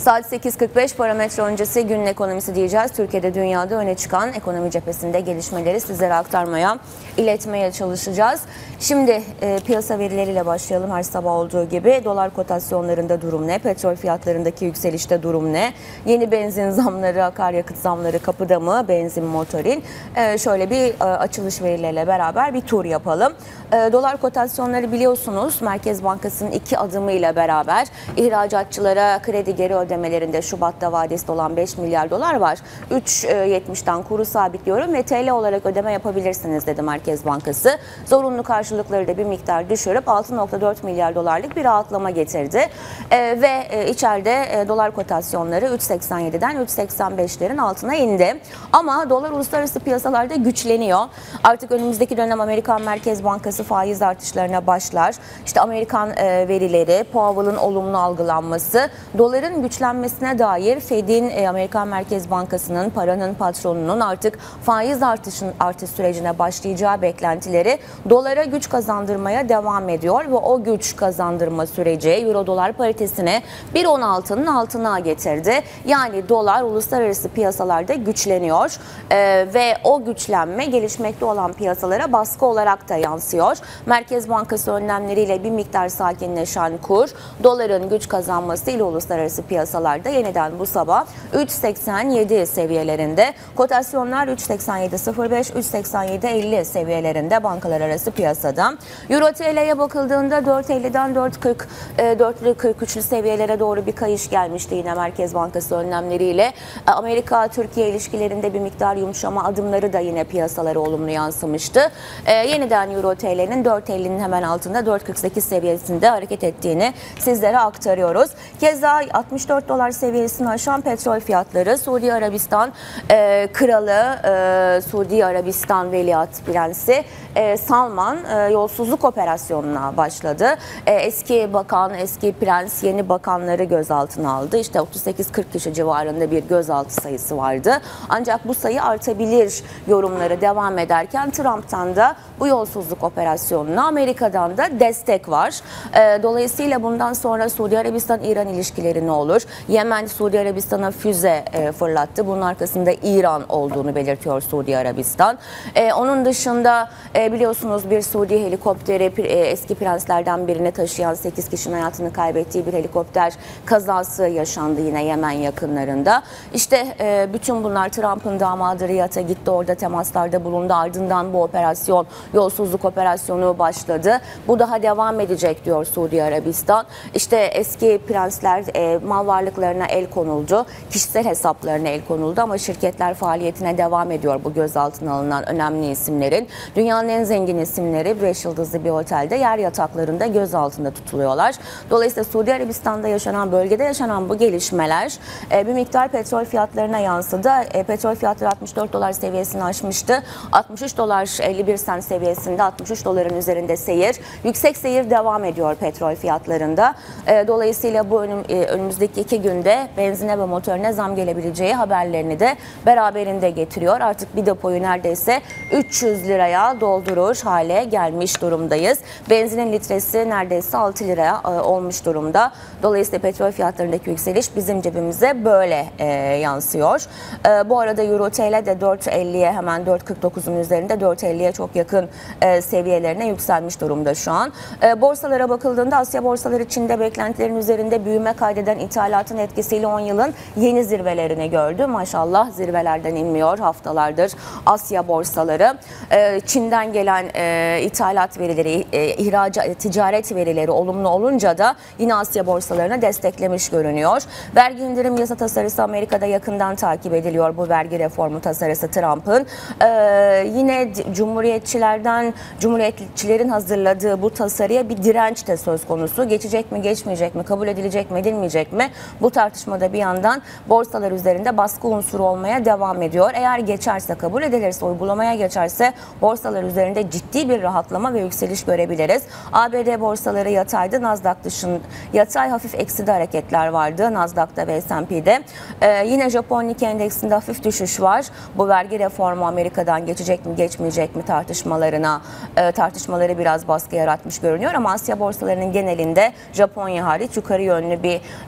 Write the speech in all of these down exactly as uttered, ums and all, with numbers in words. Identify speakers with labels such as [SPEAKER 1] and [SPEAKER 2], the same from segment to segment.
[SPEAKER 1] Saat sekiz kırk beş parametre öncesi günün ekonomisi diyeceğiz. Türkiye'de, dünyada öne çıkan ekonomi cephesinde gelişmeleri sizlere aktarmaya, iletmeye çalışacağız. Şimdi e, piyasa verileriyle başlayalım her sabah olduğu gibi. Dolar kotasyonlarında durum ne? Petrol fiyatlarındaki yükselişte durum ne? Yeni benzin zamları, akaryakıt zamları kapıda mı? Benzin, motorin. E, şöyle bir e, açılış verileriyle beraber bir tur yapalım. E, dolar kotasyonları biliyorsunuz Merkez Bankası'nın iki adımıyla beraber ihracatçılara kredi geri ödemelerinde Şubat'ta vadesi olan beş milyar dolar var. üç yetmişten kuru sabitliyorum ve T L olarak ödeme yapabilirsiniz dedi Merkez Bankası. Zorunlu karşılıkları da bir miktar düşürüp altı nokta dört milyar dolarlık bir rahatlama getirdi. E, ve e, içeride e, dolar kotasyonları üç seksen yediden üç seksen beşlerin altına indi. Ama dolar uluslararası piyasalarda güçleniyor. Artık önümüzdeki dönem Amerikan Merkez Bankası faiz artışlarına başlar. İşte Amerikan e, verileri, Powell'ın olumlu algılanması, doların güçlenmesine dair Fed'in, e, Amerikan Merkez Bankası'nın, paranın patronunun artık faiz artışın artış sürecine başlayacağı beklentileri dolara güç kazandırmaya devam ediyor ve o güç kazandırma süreci euro dolar paritesini bir on altının altına getirdi. Yani dolar uluslararası piyasalarda güçleniyor e, ve o güçlenme gelişmekte olan piyasalara baskı olarak da yansıyor. Merkez Bankası önlemleriyle bir miktar sakinleşen kur, doların güç kazanmasıyla uluslararası piyasalarda yeniden bu sabah üç seksen yedi seviyelerinde, kotasyonlar üç seksen yedi sıfır beş, üç seksen yedi elli seviyelerinde bankalar arası piyasada. Euro T L'ye bakıldığında dört elliden dört kırk, dörtlü kırk üçlü seviyelere doğru bir kayış gelmişti yine Merkez Bankası önlemleriyle. Amerika-Türkiye ilişkilerinde bir miktar yumuşama adımları da yine piyasalara olumlu yansımıştı. Ee, yeniden Euro T L'nin dört ellinin hemen altında dört kırk sekiz seviyesinde hareket ettiğini sizlere aktarıyoruz. Keza altmış dört dolar seviyesini aşan petrol fiyatları, Suudi Arabistan e, kralı, e, Suudi Arabistan Veliaht Prensi e, Salman e, yolsuzluk operasyonuna başladı. E, eski bakan, eski prens yeni bakanları gözaltına aldı. İşte otuz sekiz kırk kişi civarında bir gözaltı sayısı vardı. Ancak bu sayı artabilir yorumları devam ederken Trump'tan da bu yolsuzluk operasyonuna Amerika'dan da destek var. E, dolayısıyla bundan sonra Suudi Arabistan-İran ilişkileri ne olur? Yemen Suudi Arabistan'a füze e, fırlattı. Bunun arkasında İran olduğunu belirtiyor Suudi Arabistan. E, onun dışında e, biliyorsunuz bir Suudi helikopteri e, eski prenslerden birini taşıyan sekiz kişinin hayatını kaybettiği bir helikopter kazası yaşandı yine Yemen yakınlarında. İşte e, bütün bunlar Trump'ın damadı Riyad'a gitti, orada temaslarda bulundu. Ardından bu operasyon, yolsuzluk operasyonu başladı. Bu daha devam edecek diyor Suudi Arabistan. İşte eski prensler e, mal varlıklarına el konuldu. Kişisel hesaplarına el konuldu ama şirketler faaliyetine devam ediyor bu gözaltına alınan önemli isimlerin. Dünyanın en zengin isimleri beş yıldızlı bir otelde yer yataklarında gözaltında tutuluyorlar. Dolayısıyla Suudi Arabistan'da yaşanan, bölgede yaşanan bu gelişmeler e, bir miktar petrol fiyatlarına yansıdı. E, petrol fiyatları altmış dört dolar seviyesini aşmıştı. altmış üç dolar elli bir sent seviyesinde, altmış üç doların üzerinde seyir. Yüksek seyir devam ediyor petrol fiyatlarında. E, dolayısıyla bu önüm, e, önümüzdeki iki günde benzine ve motorine zam gelebileceği haberlerini de beraberinde getiriyor. Artık bir depoyu neredeyse üç yüz liraya doldurur hale gelmiş durumdayız. Benzinin litresi neredeyse altı liraya e, olmuş durumda. Dolayısıyla petrol fiyatlarındaki yükseliş bizim cebimize böyle e, yansıyor. E, bu arada Euro T L de dört elliye, hemen dört kırk dokuzun üzerinde, dört elliye çok yakın e, seviyelerine yükselmiş durumda şu an. E, borsalara bakıldığında Asya borsaları Çin'de beklentilerin üzerinde büyüme kaydeden ithalatın etkisiyle on yılın yeni zirvelerini gördü. Maşallah zirvelerden inmiyor haftalardır Asya borsaları. E, Çin'den gelen e, ithalat verileri, e, ihracat, ticaret verileri olumlu olunca da yine Asya borsalarını desteklemiş görünüyor. Vergi indirim yasa tasarısı Amerika'da yakından takip ediliyor, bu vergi reformu tasarısı Trump'ın. E, yine Cumhuriyetçilerden, Cumhuriyetçilerin hazırladığı bu tasarıya bir direnç de söz konusu. Geçecek mi, geçmeyecek mi, kabul edilecek mi, edilmeyecek mi? Bu tartışmada bir yandan borsalar üzerinde baskı unsuru olmaya devam ediyor. Eğer geçerse, kabul edilirse, uygulamaya geçerse borsalar üzerinde ciddi bir rahatlama ve yükseliş görebiliriz. A B D borsaları yataydı. Nasdaq dışında yatay, hafif ekside hareketler vardı Nasdaq'ta ve S and P'de. Ee, yine Japon Nikkei endeksinde hafif düşüş var. Bu vergi reformu Amerika'dan geçecek mi, geçmeyecek mi tartışmalarına e, tartışmaları biraz baskı yaratmış görünüyor ama Asya borsalarının genelinde Japonya hariç yukarı yönlü bir e, hamle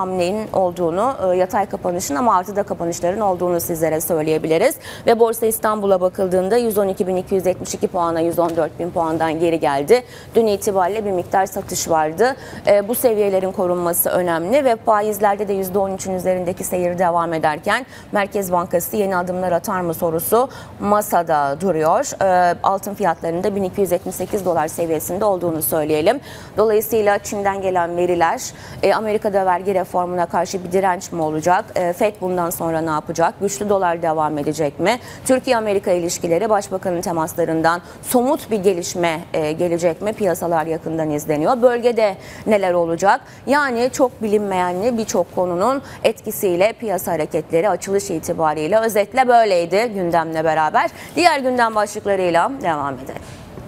[SPEAKER 1] hamlenin olduğunu, e, yatay kapanışın ama artıda kapanışların olduğunu sizlere söyleyebiliriz. Ve Borsa İstanbul'a bakıldığında yüz on iki bin iki yüz yetmiş iki puana yüz on dört bin puandan geri geldi. Dün itibariyle bir miktar satış vardı. E, bu seviyelerin korunması önemli ve faizlerde de yüzde on üçün üzerindeki seyir devam ederken Merkez Bankası yeni adımlar atar mı sorusu masada duruyor. E, altın fiyatlarında bin iki yüz yetmiş sekiz dolar seviyesinde olduğunu söyleyelim. Dolayısıyla Çin'den gelen veriler, e, Amerika'da vergi reformuna karşı bir direnç mi olacak? E, F E D bundan sonra ne yapacak? Güçlü dolar devam edecek mi? Türkiye-Amerika ilişkileri, Başbakanın temaslarından somut bir gelişme e, gelecek mi? Piyasalar yakından izleniyor. Bölgede neler olacak? Yani çok bilinmeyenli birçok konunun etkisiyle piyasa hareketleri açılış itibariyle özetle böyleydi gündemle beraber. Diğer gündem başlıklarıyla devam edelim.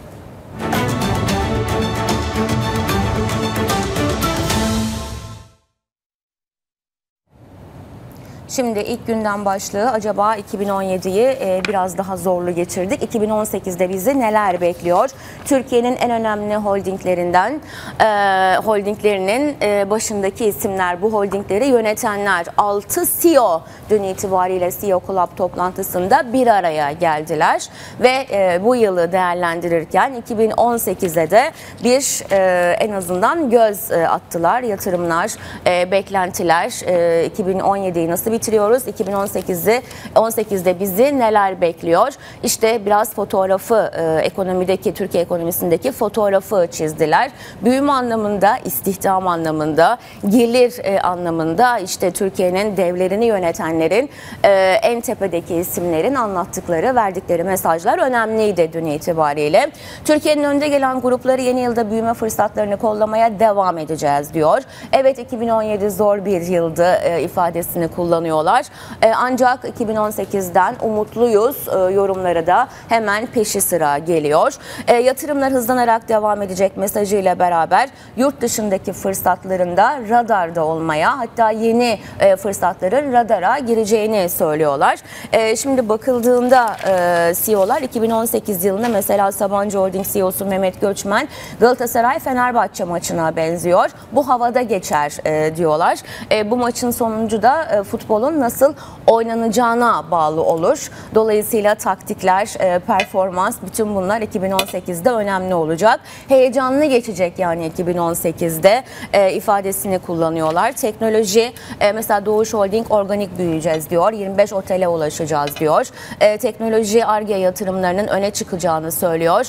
[SPEAKER 1] Şimdi ilk gündem başlığı, acaba iki bin on yediyi e, biraz daha zorlu geçirdik. iki bin on sekizde bizi neler bekliyor? Türkiye'nin en önemli holdinglerinden, e, holdinglerinin e, başındaki isimler, bu holdingleri yönetenler, altı C E O dün itibariyle C E O Club toplantısında bir araya geldiler. Ve e, bu yılı değerlendirirken iki bin on sekize de bir e, en azından göz e, attılar. Yatırımlar, e, beklentiler, e, iki bin on yediyi nasıl bir bitiriyoruz. iki bin on sekizi on sekizde bizi neler bekliyor? İşte biraz fotoğrafı, e, ekonomideki, Türkiye ekonomisindeki fotoğrafı çizdiler. Büyüme anlamında, istihdam anlamında, gelir e, anlamında, işte Türkiye'nin devlerini yönetenlerin, e, en tepedeki isimlerin anlattıkları, verdikleri mesajlar önemliydi dün itibariyle. Türkiye'nin önde gelen grupları yeni yılda büyüme fırsatlarını kollamaya devam edeceğiz diyor. Evet, iki bin on yedi zor bir yıldı e, ifadesini kullanıyor. Ancak iki bin on sekizden umutluyuz yorumları da hemen peşi sıra geliyor. Yatırımlar hızlanarak devam edecek mesajıyla beraber yurt dışındaki fırsatlarında radarda olmaya, hatta yeni fırsatların radara gireceğini söylüyorlar. Şimdi bakıldığında C E O'lar iki bin on sekiz yılında mesela Sabancı Holding C E O'su Mehmet Göçmen, Galatasaray-Fenerbahçe maçına benziyor. Bu havada geçer diyorlar. Bu maçın sonucu da futbolun nasıl oynanacağına bağlı olur. Dolayısıyla taktikler, performans, bütün bunlar iki bin on sekizde önemli olacak. Heyecanlı geçecek yani iki bin on sekizde ifadesini kullanıyorlar. Teknoloji, mesela Doğuş Holding organik büyüyeceğiz diyor. yirmi beş otele ulaşacağız diyor. Teknoloji, Ar-Ge yatırımlarının öne çıkacağını söylüyor.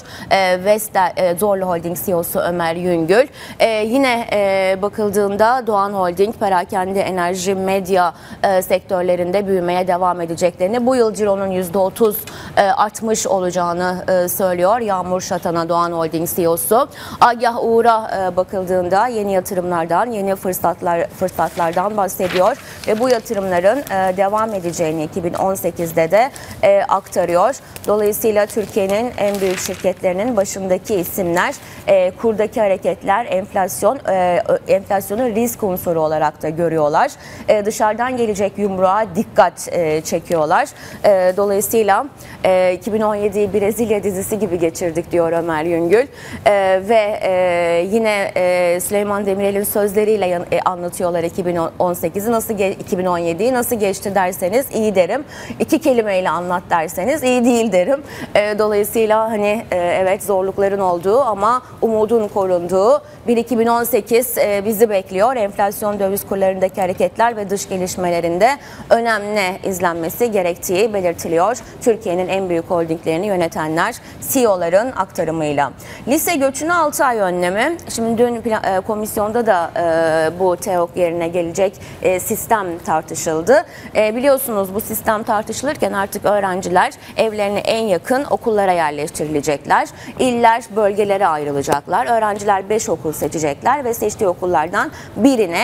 [SPEAKER 1] Vestel, Zorlu Holding C E O'su Ömer Yüngül. Yine bakıldığında Doğan Holding, perakende, enerji, medya sektörlerinde büyümeye devam edeceklerini, bu yıl cironun yüzde otuz artmış olacağını söylüyor Yağmur Şatan'a, Doğan Holding C E O'su. Agah Uğur'a bakıldığında yeni yatırımlardan, yeni fırsatlar fırsatlardan bahsediyor ve bu yatırımların devam edeceğini iki bin on sekizde de aktarıyor. Dolayısıyla Türkiye'nin en büyük şirketlerinin başındaki isimler, kurdaki hareketler, enflasyon, enflasyonu risk unsuru olarak da görüyorlar. Dışarıdan gelecek yumruğa dikkat e, çekiyorlar. E, dolayısıyla e, iki bin on yediyi Brezilya dizisi gibi geçirdik diyor Ömer Yüngül. E, ve e, yine e, Süleyman Demirel'in sözleriyle e, anlatıyorlar iki bin on sekizi, nasıl iki bin on yediyi nasıl geçti derseniz iyi derim. İki kelimeyle anlat derseniz iyi değil derim. E, dolayısıyla hani e, evet zorlukların olduğu ama umudun korunduğu bir iki bin on sekiz e, bizi bekliyor. Enflasyon, döviz kurlarındaki hareketler ve dış gelişmelerinde önemli izlenmesi gerektiği belirtiliyor. Türkiye'nin en büyük holdinglerini yönetenler C E O'ların aktarımıyla. Lise göçünü altı ay önlemi. Şimdi dün komisyonda da e, bu TEOK yerine gelecek e, sistem tartışıldı. E, biliyorsunuz bu sistem tartışılırken artık öğrenciler evlerine en yakın okullara yerleştirilecekler. İller bölgelere ayrılacaklar. Öğrenciler beş okul seçecekler ve seçtiği okullardan birine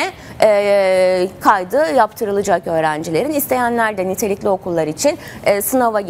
[SPEAKER 1] e, kaydı yaptırılacak öğrencilerin. İsteyenler de nitelikli okullar için e, sınava girecekler.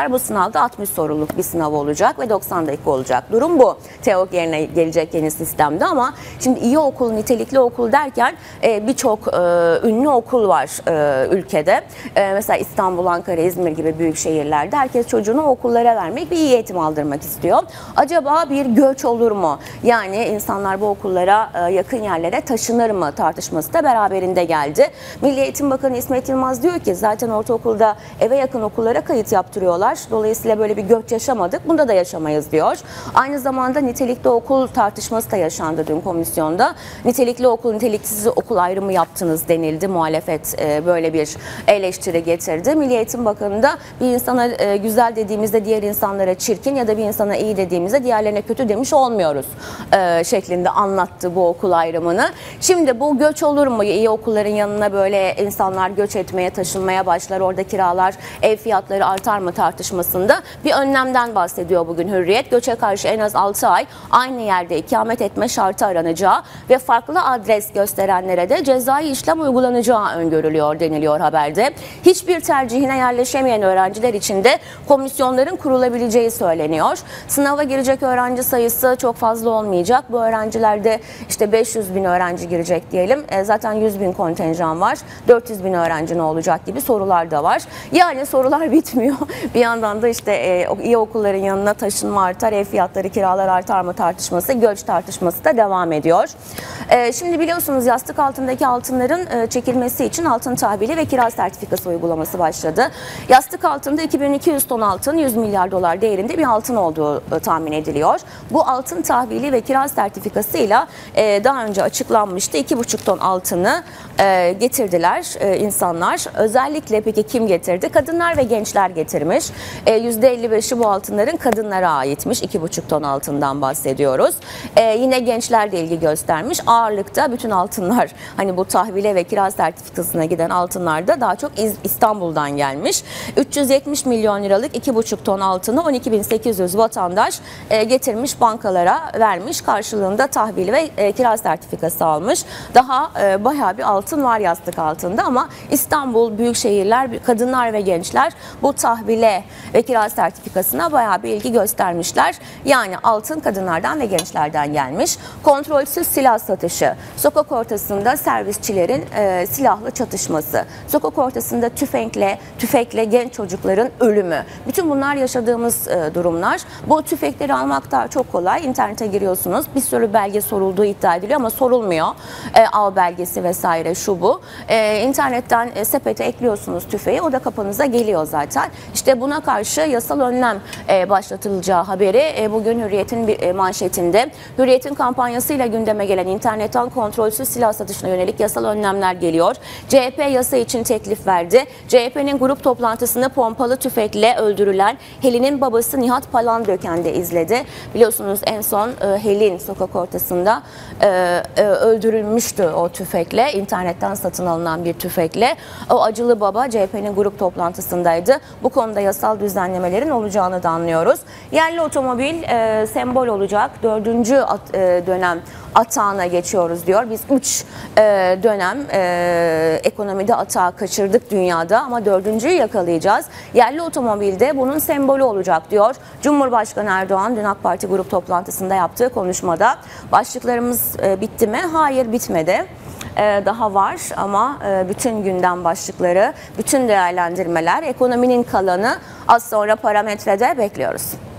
[SPEAKER 1] girecekler. Bu sınavda altmış soruluk bir sınav olacak ve doksan dakika olacak. Durum bu. TEOG yerine gelecek yeni sistemde ama şimdi iyi okul, nitelikli okul derken e, birçok e, ünlü okul var e, ülkede. E, mesela İstanbul, Ankara, İzmir gibi büyük şehirlerde herkes çocuğunu okullara vermek ve iyi eğitim aldırmak istiyor. Acaba bir göç olur mu? Yani insanlar bu okullara e, yakın yerlere taşınır mı tartışması da beraberinde geldi. Milli Eğitim Bakanı İsmet Yılmaz diyor ki zaten ortaokulda eve yakın okullara kayıt yaptırıyorlar. Dolayısıyla böyle bir göç yaşamadık. Bunda da yaşamayız diyor. Aynı zamanda nitelikli okul tartışması da yaşandı dün komisyonda. Nitelikli okul, niteliksiz okul ayrımı yaptınız denildi. Muhalefet e, böyle bir eleştiri getirdi. Milli Eğitim Bakanı da bir insana e, güzel dediğimizde diğer insanlara çirkin ya da bir insana iyi dediğimizde diğerlerine kötü demiş olmuyoruz e, şeklinde anlattı bu okul ayrımını. Şimdi bu göç olur mu? İyi okulların yanına böyle insanlar göç etmeye, taşınmaya başlar. Orada kiralar, ev fiyatları artar mı tartışmasında bir önlemden bahsediyor bugün Hürriyet. Göçe karşı en az altı ay aynı yerde ikamet etme şartı aranacağı ve farklı adres gösterenlere de cezai işlem uygulanacağı öngörülüyor deniliyor haberde. Hiçbir tercihine yerleşemeyen öğrenciler için de komisyonların kurulabileceği söyleniyor. Sınava girecek öğrenci sayısı çok fazla olmayacak. Bu öğrencilerde işte beş yüz bin öğrenci girecek diyelim. E, zaten yüz bin kontenjan var. dört yüz bin öğrenci ne olacak gibi sorular da var. Yani sorular bitmiyor. Bir yandan da işte e, iyi okulların yanına taşınma artar, ev fiyatları, kiralar artar mı tartışması, göç tartışması da devam ediyor. E, şimdi biliyorsunuz yastık altındaki altınların e, çekilmesi için altın tahvili ve kira sertifikası uygulaması başladı. Yastık altında iki bin iki yüz ton altın, yüz milyar dolar değerinde bir altın olduğu e, tahmin ediliyor. Bu altın tahvili ve kira sertifikasıyla e, daha önce açıklanmıştı. iki buçuk ton altını e, getirdiler e, insanlar. Özellikle peki kim getirdi? Kadınlar ve gençler getirmiş. E, yüzde elli beşi bu altınların kadınlara aitmiş. iki buçuk ton altından bahsediyoruz. E, yine gençler de ilgi göstermiş. Ağırlıkta bütün altınlar hani bu tahvile ve kira sertifikasına giden altınlar da daha çok İstanbul'dan gelmiş. üç yüz yetmiş milyon liralık iki buçuk ton altını on iki bin sekiz yüz vatandaş e, getirmiş bankalara vermiş. Karşılığında tahvil ve e, kira sertifikası almış. Daha e, bayağı bir altın var yastık altında ama İstanbul, büyük şehirler, kadınlar ve gençler bu tahvile ve kira sertifikasına bayağı bir ilgi göstermişler. Yani altın kadınlardan ve gençlerden gelmiş. Kontrolsüz silah satışı, sokak ortasında servisçilerin e, silahlı çatışması, sokak ortasında tüfekle, tüfekle genç çocukların ölümü. Bütün bunlar yaşadığımız e, durumlar. Bu tüfekleri almak da çok kolay. İnternete giriyorsunuz. Bir sürü belge sorulduğu iddia ediliyor ama sorulmuyor. E, av belgesi vesaire şu bu. E, internetten e, sepete ekliyorsunuz tüfeği. O da kapınıza geliyor zaten. İşte buna karşı yasal önlem e, başlatılacağı haberi e, bugün Hürriyet'in bir e, manşetinde. Hürriyet'in kampanyasıyla gündeme gelen internetten kontrolsüz silah satışına yönelik yasal önlemler geliyor. C H P yasa için teklif verdi. C H P'nin grup toplantısını pompalı tüfekle öldürülen Helin'in babası Nihat Palandöken de izledi. Biliyorsunuz en son e, Helin sokak ortasında e, e, öldürülmüştü o tüfekle. İnternetten satın alınan bir tüfekle. O acılı baba C H P'nin grup toplantısındaydı. Bu konuda yasal düzenlemelerin olacağını da anlıyoruz. Yerli otomobil e, sembol olacak. Dördüncü at, e, dönem atağına geçiyoruz diyor. Biz üç e, dönem e, ekonomide atağı kaçırdık dünyada ama dördüncüyü yakalayacağız. Yerli otomobilde bunun sembolü olacak diyor. Cumhurbaşkanı Erdoğan dün AK Parti grup toplantısında yaptığı konuşmada. Başlıklarımız e, bitti mi? Hayır, bitmedi. Daha var ama bütün gündem başlıkları, bütün değerlendirmeler, ekonominin kalanı az sonra parametrede bekliyoruz.